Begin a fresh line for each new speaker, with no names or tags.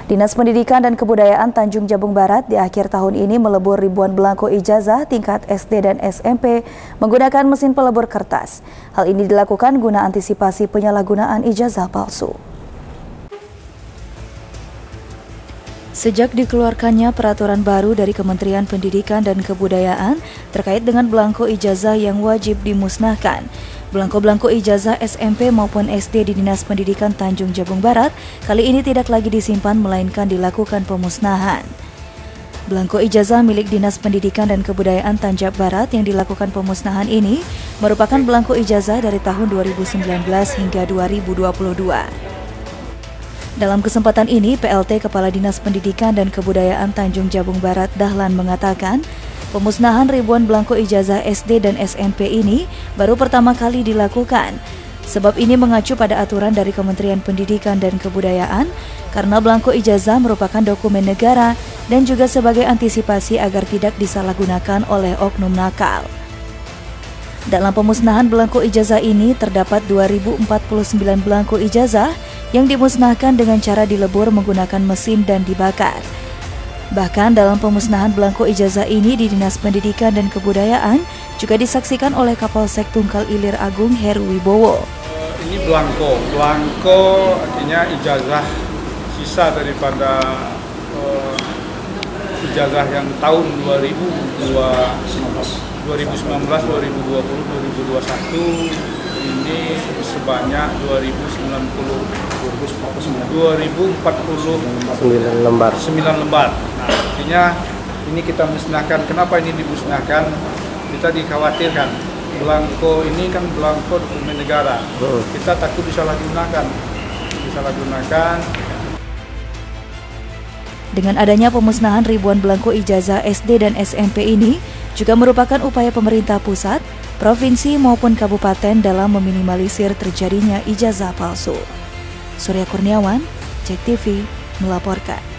Dinas Pendidikan dan Kebudayaan Tanjung Jabung Barat di akhir tahun ini melebur ribuan belangko ijazah tingkat SD dan SMP menggunakan mesin pelebur kertas. Hal ini dilakukan guna antisipasi penyalahgunaan ijazah palsu. Sejak dikeluarkannya peraturan baru dari Kementerian Pendidikan dan Kebudayaan terkait dengan belangko ijazah yang wajib dimusnahkan, belangko-belangko ijazah SMP maupun SD di Dinas Pendidikan Tanjung Jabung Barat kali ini tidak lagi disimpan melainkan dilakukan pemusnahan. Belangko ijazah milik Dinas Pendidikan dan Kebudayaan Tanjab Barat yang dilakukan pemusnahan ini merupakan belangko ijazah dari tahun 2019 hingga 2022. Dalam kesempatan ini, PLT Kepala Dinas Pendidikan dan Kebudayaan Tanjung Jabung Barat Dahlan mengatakan, pemusnahan ribuan belangko ijazah SD dan SMP ini baru pertama kali dilakukan. Sebab ini mengacu pada aturan dari Kementerian Pendidikan dan Kebudayaan karena belangko ijazah merupakan dokumen negara dan juga sebagai antisipasi agar tidak disalahgunakan oleh oknum nakal. Dalam pemusnahan belangko ijazah ini terdapat 2049 belangko ijazah yang dimusnahkan dengan cara dilebur menggunakan mesin dan dibakar. Bahkan dalam pemusnahan belangko ijazah ini di Dinas Pendidikan dan Kebudayaan juga disaksikan oleh Kapolsek Tungkal Ilir Agung Heru Wibowo.
Ini belangko artinya ijazah sisa daripada ijazah yang tahun 2019, 2020, 2021 ini sebanyak 2049 lembar. Nah, artinya ini kita musnahkan. Kenapa ini dimusnahkan? Kita dikhawatirkan belangko ini kan belangko dokumen negara. Kita takut disalahgunakan.
Dengan adanya pemusnahan ribuan belangko ijazah SD dan SMP ini juga merupakan upaya pemerintah pusat, provinsi maupun kabupaten dalam meminimalisir terjadinya ijazah palsu. Surya Kurniawan, JEK TV, melaporkan.